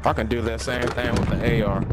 I can do that same thing with the AR.